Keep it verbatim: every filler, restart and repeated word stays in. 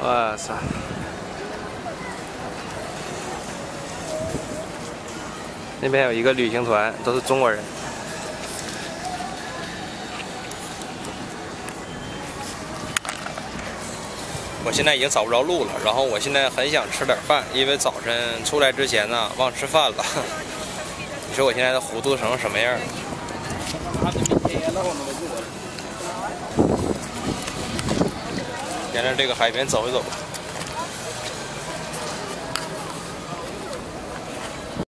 我操！那边有一个旅行团，都是中国人。我现在已经找不着路了，然后我现在很想吃点饭，因为早晨出来之前呢忘吃饭了。你说我现在都糊涂成什么样？沿着这个海边走一走吧。